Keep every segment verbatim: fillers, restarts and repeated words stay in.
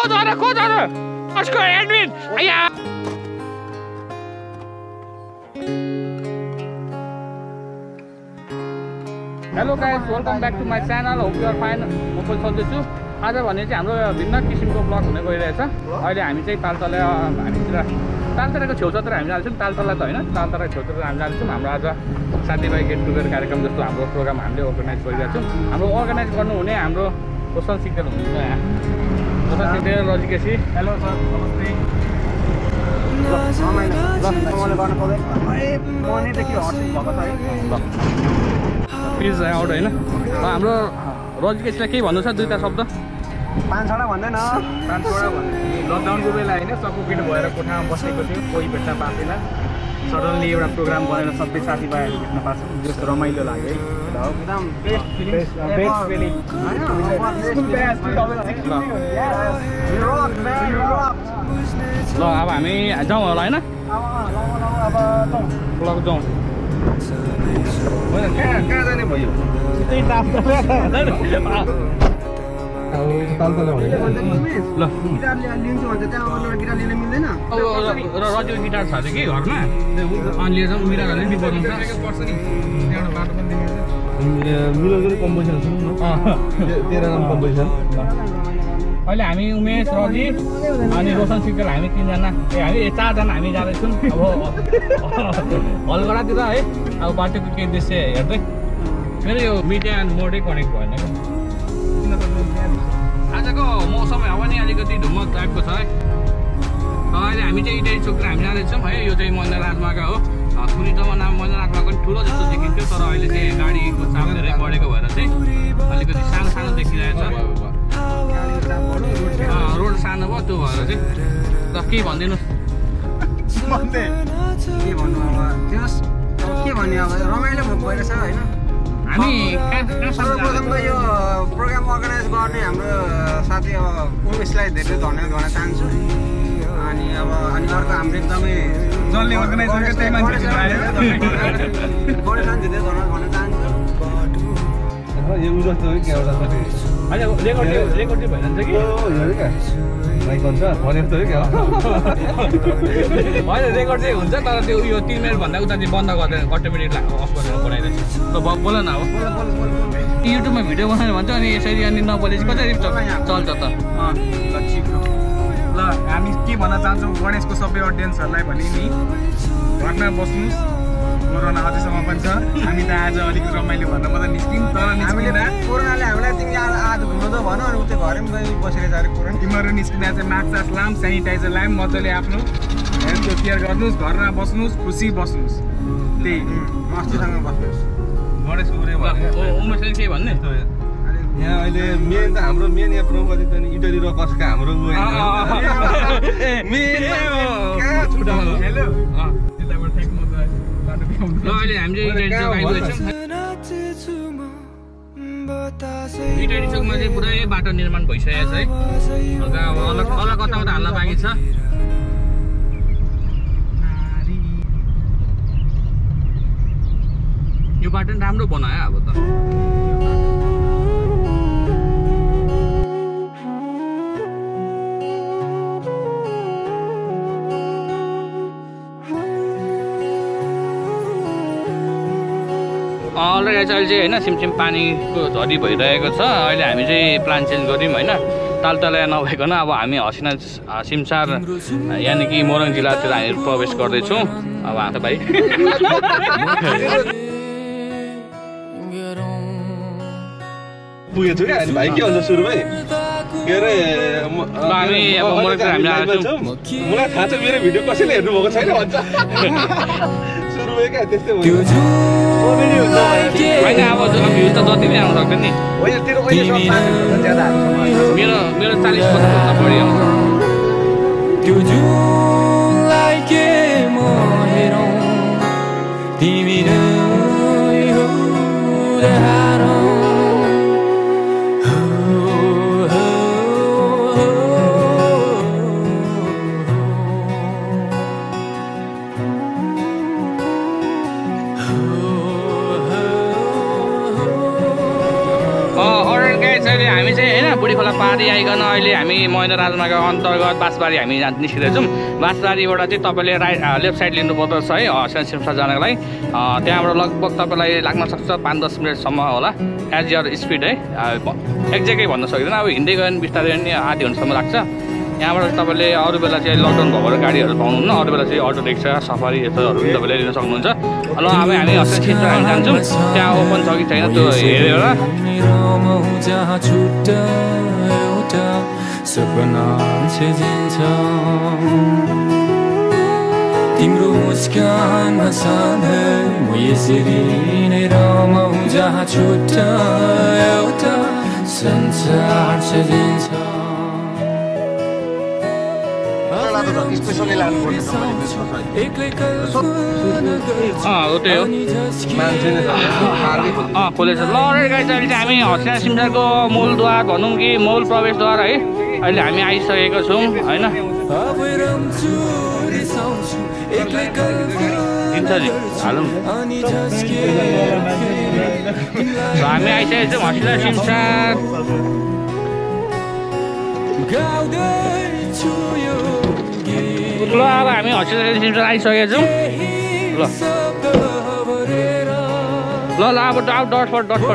को जाने को जाने उसको एडमिन आया hello guys welcome back to my channel hope you are fine म पनि सधैँ छु आज भने चाहिँ हाम्रो भिन्न किसिमको ब्लग हुने गइरहेछ अहिले हामी चाहिँ तालतला हामीतिर तालतलाको छेउछाउतिर हामी जान्छौँ तालतला त होइन तालतलाको छेउछाउतिर हामी जान्छौँ हाम्रो आज साथीभाइ गेट टुगेदर कार्यक्रम जस्तो हाम्रो प्रोग्राम हामीले अर्गनाइज गरिरहेको छौँ हाम्रो अर्गनाइज गर्नुहुने हाम्रो रोशन सिक्देल हुनुहुन्छ यहाँ रोशन सिक्देल रजिकेसी हेलो सर नमस्ते प्लिज आउट होइन हाम्रो रजिकेसीलाई केही भन्नु छ दुईवटा शब्द पाँच छवटा भन्दैन पाँच छवटा भन्नु लकडाउनको बेला होइन सफोकेट भएर कोठामा बसेको थियो कोही भेट्न पाएको थिएन सडनली एउटा प्रोग्राम बनाएर सबै साथीभाइहरू भेट्न पाएको जस्तो रमाइलो लाग्यो है एकदम बेस्ट बेस्ट फिलिङ ल अब हामी जाउँ होला होइन ल जाउँ कहाँ कहाँ जाने भयो त्यही तालतला ल गिटार लिन्छु भन्छ त्यहाँ अरूबाट गिटार लिन मिल्दैन रजिको गिटार छ अरे कि घरमा अनि लिएर जाउँ मिराहरूले नि बजाउँछ मिलोको कम्पोजिसन सुन्नु न तेह्र नाम कम्पोजिसन अहिले हामी उमेश रजी अनि रोशन सिक्देल हामी तिनजना ए हामी चारजना हामी जाँदैछौँ अब हलगडातिर है अब बाटोको केही दृश्य हेर्दै फेरि यो मिडिया एन्ड मोडै कनेक्ट भएन कि आजको मौसम हावा नि अलिकति धुम्मक टाइपको छ है अहिले हामी चाहिँ इटारी चोकतिर हामी जाँदैछौँ है यो चाहिँ मन्दिर राजमार्ग हो कुनै जमानामा मन्दिर राजमार्ग पनि ठुलो जस्तो देखिन्थ्यो तर अहिले चाहिँ गाडीको चाप धेरै बढेको भएर चाहिँ अलिकति सानो सानो देखिरहेछ रोड सानो भयो त्यो भएर चाहिँ ल के भनिदिनु के भन्नु अब त्यस के भन्ने अब रमाइलो भइरहेछ होइन हामी सर्वप्रथम त यो प्रोग्राम अर्गनाइज गर्ने हाम्रो साथी अब उमेशलाई धेरै धन्यवाद भन्न चाहन्छु अनि अब अनि अर्को हाम्रो एकदमै जसले अर्गनाइज गरेको त्यही मान्छे गणेश धेरै धन्यवाद भन्न चाहन्छु यो जस्तो हो कि एउटा होइन रेकर्ड रेकर्ड भइरहन्छ कि माइक हुन्छ भने जस्तो हो क्या होइन रेकर्ड चाहिँ हुन्छ तर त्यो यो तिन मिनटभन्दा उता चाहिँ बन्द गर्दैन अटोमेटिक अफ गरेर बनाइदिन्छ ल बोल न अब युट्युबमा भिडियो बनायो भन्छ अनि यसरी अनि नबोलेपछि कसरी चल्छ त ल हामी के भन्न चाहन्छौँ गणेशको सबै अडियन्सहरूलाई भने नि घरमा बस्नुहोस् कोरोना अझैसम्म पनि छ हामी त आज अलिक रमाइलो भन्न मात्रै निस्क्यौँ तर हामीले कोरोनाले हामीलाई तिमी आज घुम्नु त भन अनि उतै घरैमा बसेर जाने कोरोना तिमीहरू निस्किँदा चाहिँ मास्क सास लाम सेनिटाइजर लाम मजाले आफ्नो हेल्थको केयर गर्नुहोस् घरमा बस्नुहोस् खुसी बस्नुहोस् त्यही मस्तीसँग बस्नुहोस् गणेश उरे उमेशले के भन्ने यहाँ अहिले मेन त हाम्रो मेन यहाँ प्रगति त इटली र कसका हाम्रो हेलो ल अहिले हामी चाहिँ इटारी चोक आइपुगेछौँ इटारी चोकमा चाहिँ पुरै बाटो निर्माण भइसकेको छ है हल्का अब अलग अलग कताबाट हाल्न बाँकी छ यो बाटो नि राम्रो बनायो अब त अलरेडी चाहिँ अहिले चाहिँ होइन सिमसिम पानीको झरी भइरहेको छ अहिले हामी चाहिँ प्लान चेन्ज गऱ्यौँ होइन तालतला नभइकन अब हामी हसिना सिमसार यानि कि मोरङ जिल्लातिर हामी प्रवेश गर्दैछौँ अब हाम्रो भाइ पुगेको छु क्या अनि भाइ के भन्छ सुरुमै के अरे हामी अब मोरङतिर हामी आएछौँ मलाई थाहा छ मेरो भिडियो कसैले हेर्नुभएको छैन भन्छ सुरुमै क्या त्यस्तै भयो होइन अब भ्यू त जति नै आउनु सक्छ नि मेरो मेरो चालिस पचासभन्दा बढी आउँछ हामी चाहिँ होइन बुढी खोला पारी आइकन अहिले हामी महेन्द्र राजमार्ग अन्तर्गत बाँसबारी हामी निस्किँदैछौँ। बाँसबारीबाट चाहिँ तपाईँले राइट लेफ्ट साइड लिनुपर्दछ है हर्षण सिमसा जानको लागि। त्यहाँबाट लगभग तपाईँलाई लाग्न सक्छ पाँच दस मिनटसम्म होला एज यर स्पिड है। एक्ज्याक्टै भन्न सक्दैन, अब हिँड्दै गयो भने बिस्तारै नि आधी घन्टासम्म लाग्छ। यहाँबाट तपाईँले अरू बेला चाहिँ लकडाउन भएको गाडीहरू पाउनुहुन्न, अरू बेला चाहिँ अटो रिक्सा सफारी यस्तोहरू पनि तपाईँले लिन सक्नुहुन्छ। ल अब हामी हर्षण सिमसा हामी जान्छौँ, त्यहाँ ओपन छ कि छैन त्यो हेरेर सपना छेजिन्छ तिम्रो मुस्कानमा सधैँ म यसरी नै रमाउ जहाँ छुट्टा एउटा संसार छेजिन्छ। स्पेसली लाग्नुपर्छ खोलेछ। ल गाइस अहिले चाहिँ हामी हर्षण सिमसाको मूलद्वार भनौँ कि मूल प्रवेशद्वार है अहिले हामी आइसकेको छौँ होइन। दिन्छ नि हालौँ हामी आइसकेको छौँ हर्षण सिमसार। ल अब हामी हर्षण सिमसार आइसकेको छौँ। ल ल ल अब डटफट डटफट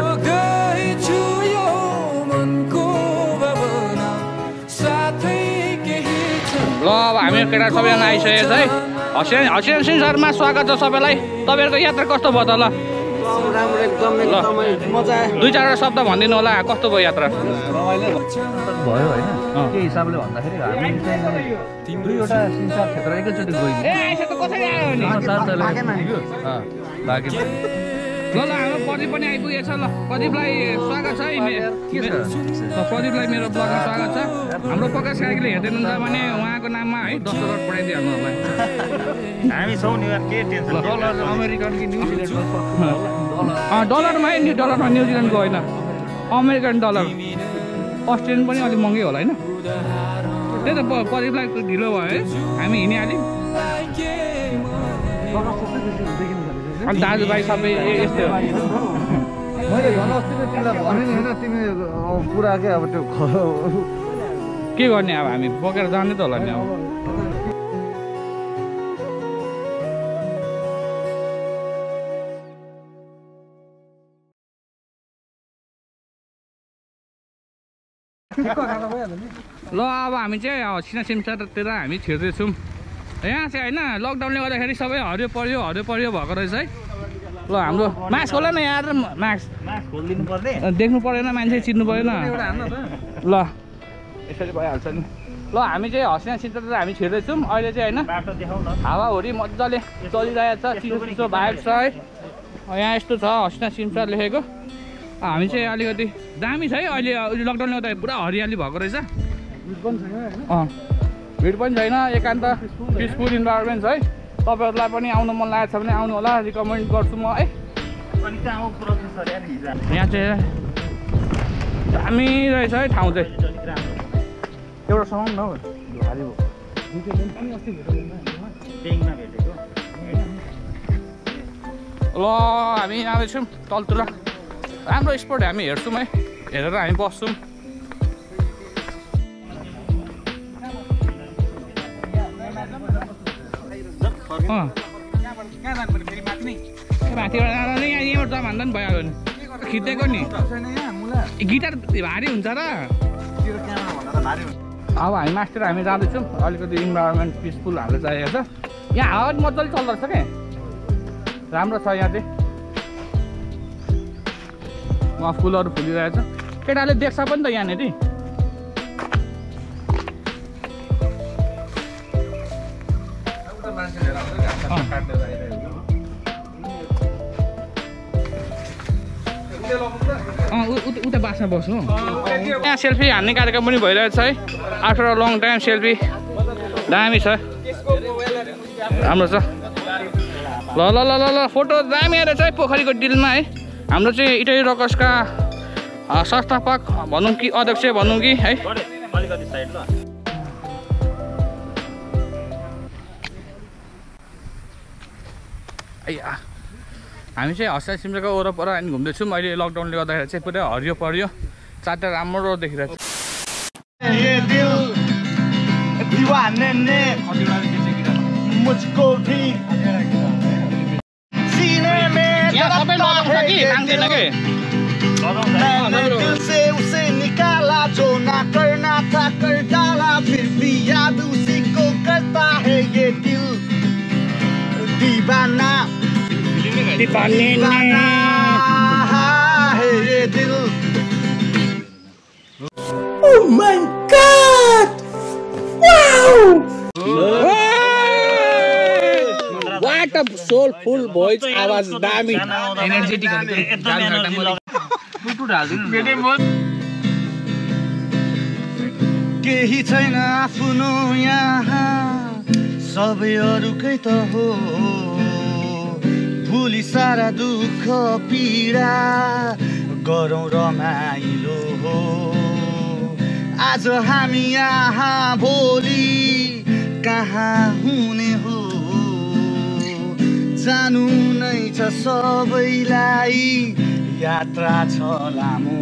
ल अब हामी केटा सबैजना आइसकेको छ है। हर्षण हर्षण सिमसारमा स्वागत छ सबैलाई। तपाईँहरूको यात्रा कस्तो भयो त? ल राम्रो एकदम एकदमै मजा आयो। दुई चारवटा शब्द भनिदिनु होला कस्तो भयो यात्रा? भयो होइन के हिसाबले भन्दाखेरि हामी चाहिँ दुईवटा सिमसार क्षेत्र एकैचोटि गयौँ। ल ल हाम्रो प्रदीप पनि आइपुगेछ। ल प्रदीपलाई स्वागत छ है। प्रदीपलाई मेरो ब्लगमा स्वागत छ। हाम्रो प्रकाश कार्कीले हेर्दै हुनुहुन्छ भने उहाँको नाममा है दस डलर पठाइदिइहाल्नु होला। हामी छौँ नि के टेन्सन डलर अमेरिकन कि न्युजिल्यान्ड डलरमा है नि डलरमा न्युजिल्यान्डको होइन अमेरिकन डलर। अस्ट्रेलियन पनि अलिक महँगै होला होइन। त्यही त प्रदीपलाई ढिलो भयो है हामी हिँडिहाल्यौँ। अनि दाजुभाइ सबै यस्तै हो। मैले झन् अस्ति तिमीलाई भने नि होइन तिमी पुरा के अब त्यो के गर्ने अब हामी बोकेर जाने त होला नि अब। ल अब हामी चाहिँ हर्षण सिमसारतिर हामी छिर्दैछौँ। यहाँ चाहिँ होइन लकडाउनले गर्दाखेरि सबै हरियो परियो हरियो परियो भएको रहेछ है। ल हाम्रो मास्क होला न यहाँ मास्क खोलिदिनु पर्ने देख्नु परेन, मान्छे चिन्नु परेन। ल यसरी भइहाल्छ नि। ल हामी चाहिँ हर्षण सिमसारतिर हामी छिर्दैछौँ अहिले चाहिँ होइन। हावाहुरी मजाले चलिरहेको छ, चिसो चिसो भाइब छ है। यहाँ यस्तो छ हर्षण सिमसार लेखेको। हामी चाहिँ अलिकति दामी छ है अहिले लकडाउनले गर्दा पुरा हरियाली भएको रहेछ। अँ भिड पनि छैन, एकान्त पिसफुल इन्भाइरोमेन्ट छ है। तपाईँहरूलाई पनि आउनु मन लागेको छ भने आउनु होला, रिकमेन्ड गर्छु म है। यहाँ चाहिँ दामी रहेछ है ठाउँ चाहिँ। एउटा समाउनु न हौ भारी भयो। ल हामी आउँदैछौँ तलतिर। राम्रो स्पोट हामी हेर्छौँ है, हेरेर हामी बस्छौँ। माथिबाट जाँदा नै यहाँ यहीँबाट जाँ भन्दा पनि भइहाल्यो नि। खिचेको नि गिटार भारी हुन्छ र। अब हामी मास्टर हामी जाँदैछौँ। अलिकति इन्भाइरोमेन्ट पिसफुल हाम्रो चाहिएको छ। यहाँ हावा पनि मजाले चल्दो रहेछ क्या, राम्रो छ यहाँ चाहिँ। उहाँ फुलहरू फुलिरहेछ, केटाले देख्छ पनि त यहाँनिर। उता बासमा बस्नु। यहाँ सेल्फी हान्ने कार्यक्रम पनि भइरहेछ है। After a long time selfie दामी छ, राम्रो छ। ल ल ल ल फोटो दामी आएर चाहिँ पोखरीको डिलमा है। हाम्रो चाहिँ इटली रकसका संस्थापक भनौँ कि अध्यक्ष भनौँ कि है। हामी चाहिँ हर्षण सिमसारको वरपर हामी घुम्दैछौँ अहिले। लकडाउनले गर्दाखेरि चाहिँ पुरै हरियो परियो, चारवटा राम्रो देखिरहेको छ। जानने मुझको भी सीने में दबता है ये दिल मैंने दिल से उसे निकाला जो ना करना था कर डाला फिर भी याद उसी को करता है ये दिल दीवाना दीवाना है ये दिल Oh my God! Wow! What a soulful voice आवाज दामी एनर्जेटिक केही छैन आफ्नो यहाँ सबै अरूकै त हो भुली सारा दुःख पीडा गरौँ रमाइलो हो आज हामी यहाँ भोलि कहाँ हुने हो जानु नै छ सबैलाई यात्रा छ लामो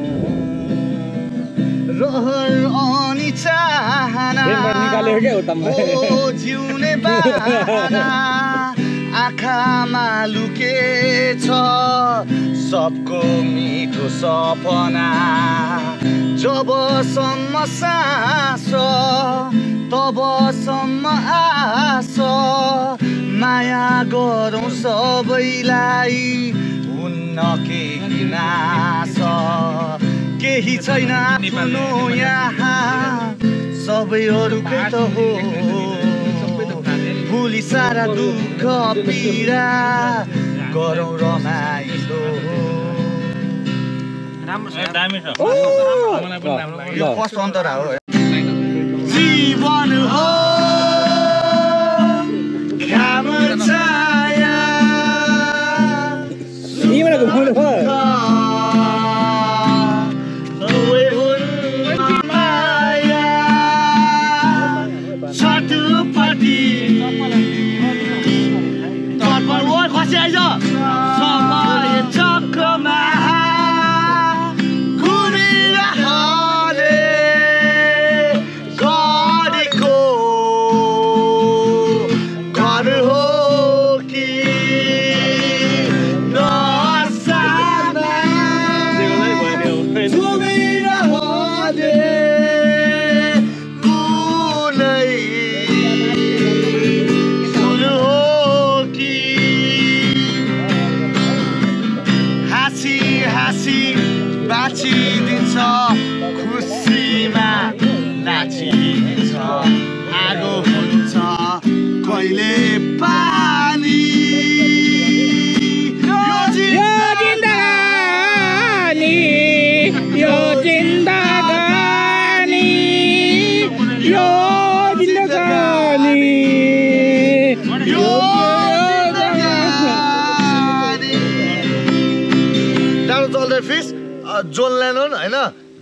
रहर अनि चाहना ओ जिउने बाना आँखामा लुकेछ सबको मिठो सपना जबसम्म सास तबसम्म आस माया गरौँ सबैलाई हुन्न केही नाश केही छैन आफ्नो यहाँ सबै अरूकै त हो भुली सारा दुःख पीडा गरौँ रमाइलो यो फर्स्ट अन्तरा हो जीवन हो घाम छाया माया छटपटी तर्पण हो खस्याइज समय चक्रमा बाँचिदिन्छ खुसीमा नाचिदिन्छ आगो हुन्छ कहिले पानी यो जिन्दगानी यो जिन्दगानी यो जिन्दगानी यो जिन्दगानी डाउन चल्दै फिस जोन लेनन हैन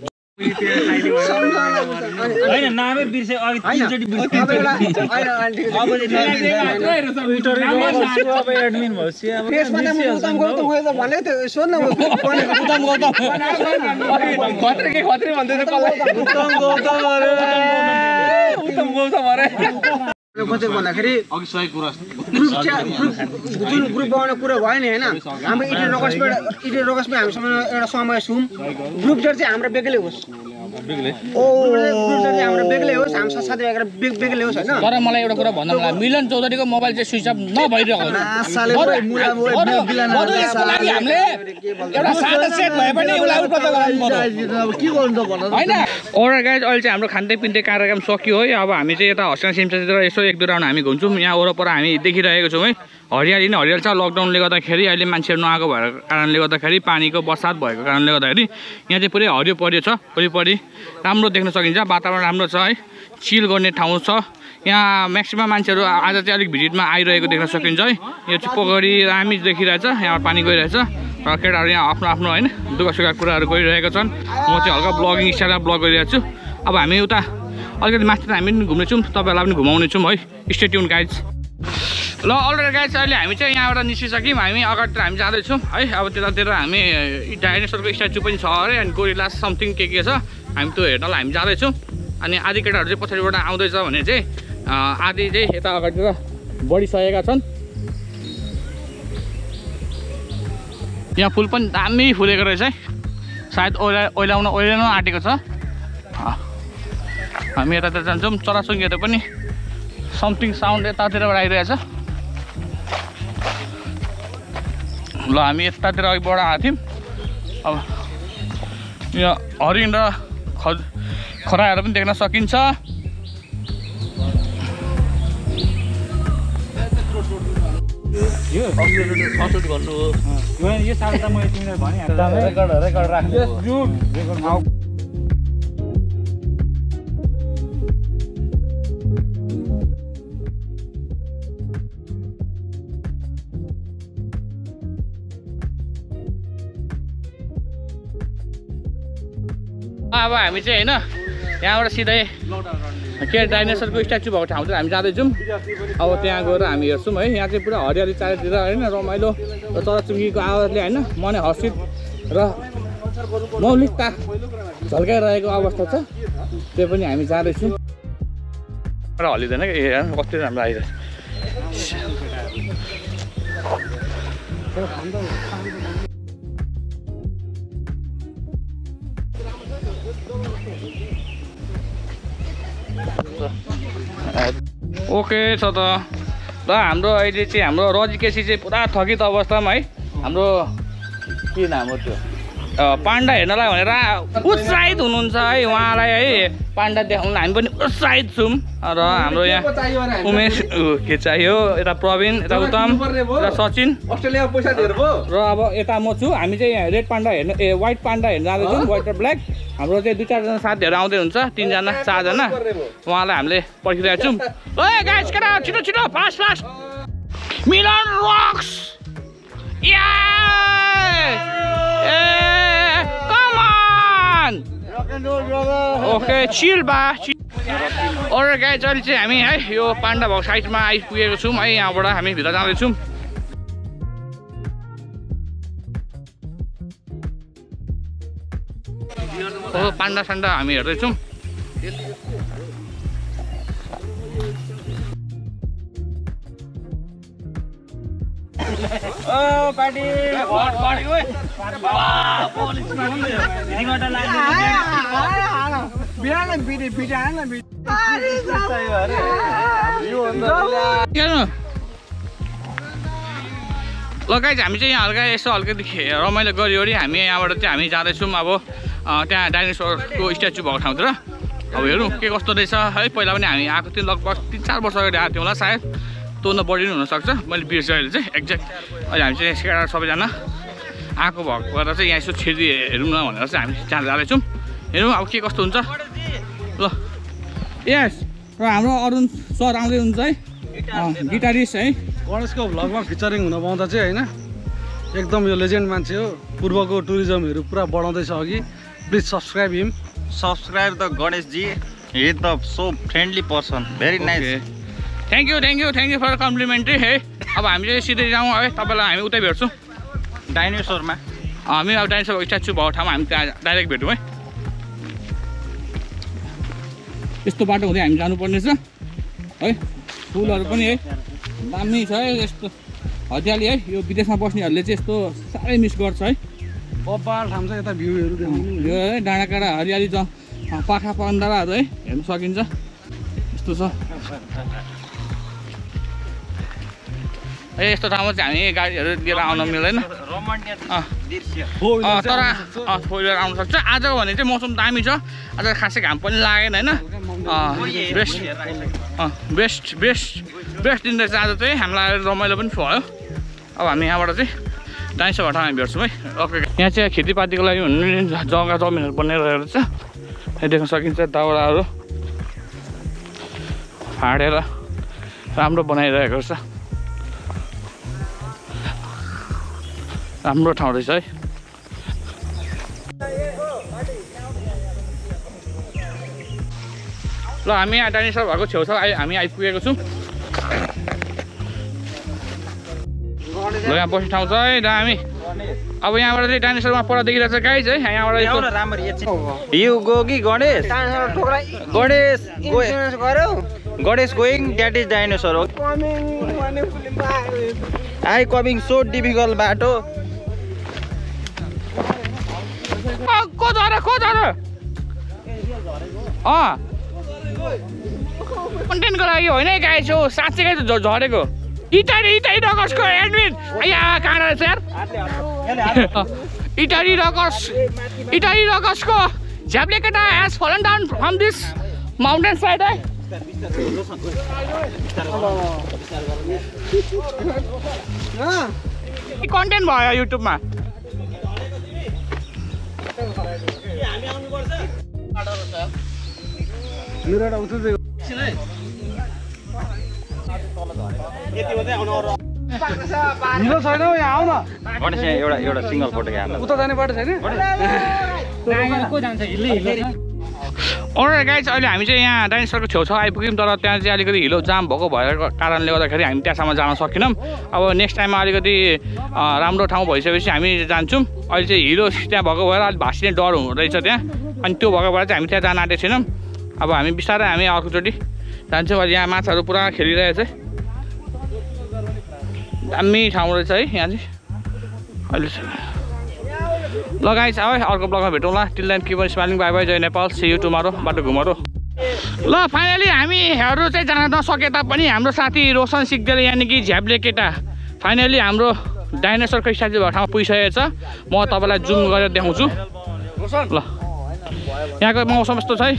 हैन नामै बिर्से अघि तीनचोटी बिर्से अब अब एडमिन भएपछि अब फेसमा त उतम गौतम गयो त भने त सोध्न उतम गौतम खत्रे के खत्रे भन्दै त कसलाई उतम गौतम अरे उतम गौतम अरे कति भन्दाखेरि अघि सही कुरा ग्रुप जुन ग्रुप बनाउने कुरा भयो नि हैन हाम्रो इडी रगसमा इडी रगसमा हामीसँग एउटा समय छौं ग्रुप जर चाहिँ हाम्रो बेग्लै होस् बेग्लै ओ ग्रुप जर चाहिँ हाम्रो बेग्लै होस् हाम्रो साथी भाइहरु बेग्लै होस् हैन तर मलाई एउटा कुरा भन्नु मलाई मिलन चौधरीको मोबाइल चाहिँ स्विच अफ नभइरहेको साले मुला बिलान लागि हामीले एउटा सादा सेट भए पनि उलाई उपलब्ध गराउनु पर्यो अब के गर्नु त भन हैन ओरा गाइज अहिले चाहिँ हाम्रो खान्दै पिन्दै कार्यक्रम सकियो है अब हामी चाहिँ यता हस्ना सिमसातिर यसो एक दुई राउन्ड हामी घुम्छौँ यहाँ वरपर हामी देखिरहेको छौँ है हरियाली नै हरियाली छ लकडाउनले गर्दाखेरि अहिले मान्छेहरू नआएको भएर कारणले गर्दाखेरि पानीको बर्सात भएको कारणले गर्दाखेरि यहाँ चाहिँ पुरै हरियो परियो छ वरिपरि राम्रो देख्न सकिन्छ वातावरण राम्रो छ है चिल गर्ने ठाउँ छ यहाँ म्याक्सिमम मान्छेहरू आज चाहिँ अलिक भिजिटमा आइरहेको देख्न सकिन्छ है यो चाहिँ पोखरी हामी देखिरहेछ यहाँ पानी गइरहेछ र केटाहरू यहाँ आफ्नो आफ्नो होइन दुःख सुखका कुराहरू गरिरहेका छन् म चाहिँ हल्का ब्लगिङ स्टाइलमा ब्लग गरिरहेको छु अब हामी उता अलिकति माथि हामी पनि घुम्नेछौँ तपाईँहरूलाई पनि घुमाउनेछौँ है स्टे ट्युन गाइज ल अलरेडी गाइज अहिले हामी चाहिँ यहाँबाट निस्किसक्यौँ हामी अगाडितिर हामी जाँदैछौँ है अब त्यतातिर हामी डाइनोसरको स्ट्याचु पनि छ अरे अनि गोरिला समथिङ के के छ हामी त्यो हेर्नलाई हामी जाँदैछौँ अनि आधी केटाहरू चाहिँ पछाडिबाट आउँदैछ भने चाहिँ आधी चाहिँ यता अगाडितिर बढिसकेका छन्। यहाँ फुल पनि दामी फुलेको रहेछ है, सायद ओइला ओइलाउन ओइलाउन आँटेको छ। हामी यतातिर जान्छौँ, चराचुरुङ्गीहरू पनि समथिङ साउन्ड यतातिरबाट आइरहेछ। ल हामी यतातिर अघि बढ आएको थियौँ। अब यहाँ हरिण र ख खराहरू पनि देख्न सकिन्छ। यो सटुट गर्नु हो यो साल त मैले तिमीलाई भनिहालेँ रेकर्ड रेकर्ड राख्नु अब हामी चाहिँ होइन यहाँबाट सिधै के डाइनोसरको स्ट्याचु भएको ठाउँतिर हामी जाँदैछौँ। अब त्यहाँ गएर हामी हेर्छौँ है, यहाँ चाहिँ पुरा हरियाली चारैतिर होइन, रमाइलो र चराचुरुङ्गीको आवाजले होइन मन हर्षित र मौलिकता झल्काइरहेको अवस्था छ। त्यो पनि हामी जाँदैछौँ र हल्लिँदैन कि हेर कति राम्रो आइरहेछ। ओके छ त ल हाम्रो अहिले चाहिँ हाम्रो रजिकेसी चाहिँ पुरा थकित अवस्थामा है। हाम्रो के नाम हो त्यो पाण्डा हेर्नलाई भनेर उत्साहित हुनुहुन्छ है, उहाँलाई है पाण्डा देखाउन हामी पनि उत्साहित छौँ। र हाम्रो यहाँ उमेश के चाहियो, यता प्रवीण, यता उत्तम, यता सचिन, अस्ट्रेलिया पैसा दिएर भयो। र अब यता म छु। हामी चाहिँ रेड पाण्डा हेर्न ए व्हाइट पाण्डा हेर्न जाँदैछौँ, व्हाइट र ब्ल्याक। हाम्रो चाहिँ दुई चारजना साथीहरू आउँदै हुन्छ, तिनजना चारजना, उहाँलाई हामीले पर्खिरहेको छौँ। ओए गाइस केटा छिटो छिटो fast fast Milan rocks yeah hey come on okay chill बा। अरे गाइस अहिले चाहिँ हामी है यो पाण्डा भएको साइडमा आइपुगेको छौँ है, यहाँबाट हामी भित्र जाँदैछौँ। ओ पाण्डा साण्डा हामी हेर्दैछौँ। ओ पार्टी ल गाइस हामी चाहिँ यहाँ हल्का यसो हल्कादेखि रमाइलो गरिवरी हामी यहाँबाट चाहिँ हामी जाँदैछौँ अब त्यहाँ डाइनोसरको स्ट्याचु भएको ठाउँतिर। अब हेरौँ के कस्तो रहेछ है। पहिला पनि हामी आएको थियौँ, लगभग तिन चार वर्ष अगाडि आएको थियौँ होला सायद, त्योभन्दा बढी नै हुनसक्छ, मैले बिर्सेँ अहिले चाहिँ एक्ज्याक्ट। अहिले हामी चाहिँ केटा सबैजना आएको भएको भएर चाहिँ यहाँ यसो छिर्दी हेरौँ न भनेर चाहिँ हामी जाँदा जाँदैछौँ। हेरौँ अब के कस्तो हुन्छ। ल यस र हाम्रो अरुण सर आउँदै हुन्छ है, गिटारिस्ट है। गणेशको भ्लगमा फिचरिङ हुन पाउँदा चाहिँ होइन एकदम यो लेजेन्ड मान्छे हो। पूर्वको टुरिज्महरू पुरा बढाउँदैछ अघि। Please subscribe him. Subscribe the Ganesh ji, he is the so friendly person, very nice. Thank you thank you thank you for complimentary है। अब हामी चाहिँ सिधै जाउँ है, तपाईँलाई हामी उतै भेट्छौँ डाइनोसरमा। हामी अब डाइनोसरको स्ट्याचु भएको ठाउँमा हामी त्यहाँ डाइरेक्ट भेटौँ है। यस्तो बाटो हुँदै हामी जानुपर्ने छ है। फुलहरू पनि है दामी छ है, यस्तो हरियाली है। यो विदेशमा बस्नेहरूले चाहिँ यस्तो साह्रै मिस गर्छ है। बब्बाल ठाउँ छ यता भ्यूहरू देख्नु। यो है डाँडाकाँडा हरियाली ज पाखा पन्दाहरू है हेर्नु सकिन्छ, यस्तो छ। ए यस्तो ठाउँमा चाहिँ हामी गाडीहरू लिएर आउन मिल्दैन तर फोर व्हिलर आउन सक्छ। आजको भने चाहिँ मौसम दामी छ, आज खासै घाम पनि लागेन होइन। बेस्ट बेस्ट बेस्ट बेस्ट दिन रहेछ आज चाहिँ, हामीलाई रमाइलो पनि भयो। अब हामी यहाँबाट चाहिँ डाइनोसर ठाउँमा हामी भेट्छौँ है। ओके यहाँ चाहिँ खेतीपातीको लागि हुने जग्गा जमिनहरू बनिरहेको छ, देख्न सकिन्छ। दाउराहरू फाडेर राम्रो बनाइरहेको छ, राम्रो ठाउँ रहेछ है। ल हामी यहाँ डाइनोसर भएको छेउछाउ आइ हामी आइपुगेको छौँ। ल यहाँ बस्ने ठाउँ छ है दामी। अब यहाँबाट चाहिँ डाइनोसरमा पर देखिरहेको छ गाइज है यहाँबाट यु गो कि गणेश गणेश इन्सुरेन्स गर्यो Ganesh going that is dinosaur हो आई कमिङ सो डिफिकल्ट बाटो को झरे को झरे अँ कन्टेन्टको लागि होइन है गाइज हो साँच्चै झरेको इटारी इटारी रकर्सको एडमिन यहाँ कहाँ रहेछ यार इटारी रकर्स इटारी रकर्सको झ्याप्ले केटा has fallen down from this mountain side है कन्टेन्ट भयो युट्युबमा हिलो छैन हौ यहाँ आउ न गणेश यहाँ एउटा एउटा सिङ्गल फोटो हाल्नु उता जाने बाटो छैन ओके गाइज अहिले हामी चाहिँ यहाँ डाइनोसरको छेउछाउ आइपुग्यौँ तर त्यहाँ चाहिँ अलिकति हिलो जाम भएको भएको कारणले गर्दाखेरि हामी त्यहाँसम्म जान सकेनौँ अब नेक्स्ट टाइममा अलिकति राम्रो ठाउँ भइसकेपछि हामी जान्छौँ अहिले चाहिँ हिलो त्यहाँ भएको भएर अलिक भाँसिने डर हुँदैछ त्यहाँ अनि त्यो भएको भएर चाहिँ हामी त्यहाँ जान आँटेको छैनौँ अब हामी बिस्तारै हामी अर्कोचोटि जान्छौँ अहिले यहाँ माछाहरू पुरा खेलिरहेछ दामी ठाउँ रहेछ है यहाँ चाहिँ अहिले ल गाइस अब अर्को ब्लगमा भेटौँला till then keep on smiling bye bye जय नेपाल सी यु टुमारो बाटो घुमारो ल फाइनली हामीहरू चाहिँ जान नसके तापनि हाम्रो साथी रोशन सिग्देल यानि कि झ्याप्ले केटा फाइनली हाम्रो डाइनोसरको स्ट्याचु भएको ठाउँमा पुगिसकेको छ म तपाईँलाई जुम गरेर देखाउँछु ल यहाँको मौसम यस्तो छ है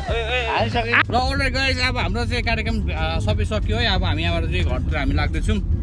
ल अलरेडी गाइस अब हाम्रो चाहिँ कार्यक्रम सबै सकियो है अब हामी यहाँबाट चाहिँ घरतिर हामी लाग्दैछौँ